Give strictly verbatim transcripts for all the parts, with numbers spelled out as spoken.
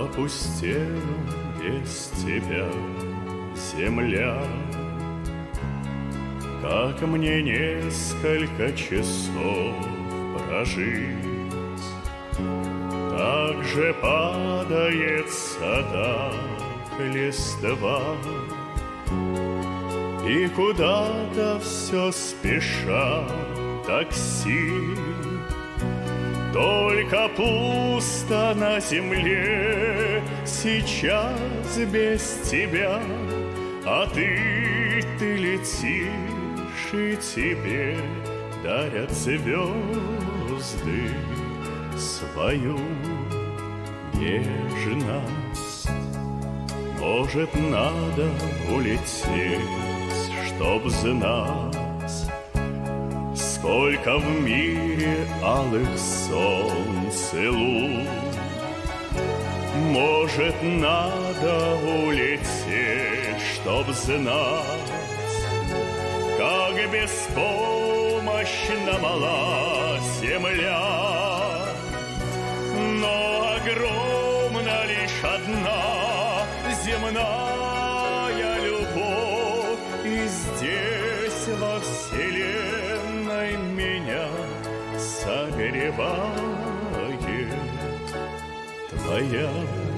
Опустела без тебя земля. Как мне несколько часов прожить, так же падает с сада листва, и куда-то все спешат такси. Только пусто на земле сейчас без тебя, а ты, ты летишь, и тебе дарят звезды свою нежность. Может, надо улететь, чтоб знать, сколько в мире алых солнц и лун. Может, надо улететь, чтоб знать, как беспомощна мала земля. Но огромна лишь одна земная любовь, и здесь во вселенной меня согревает твоя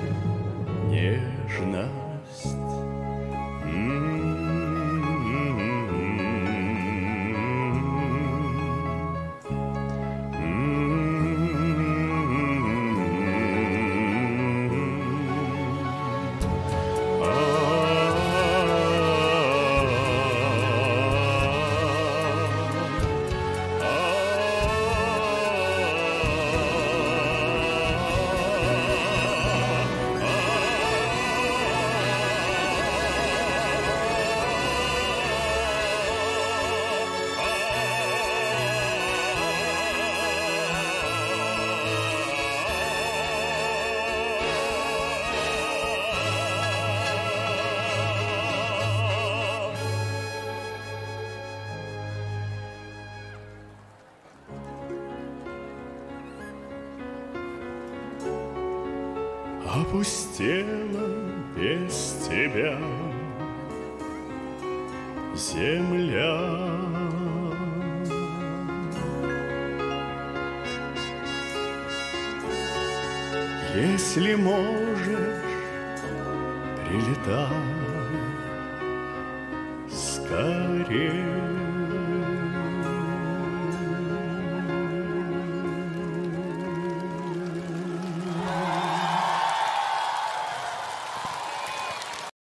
нежность. Опустела без тебя земля. Если можешь, прилетай скорее.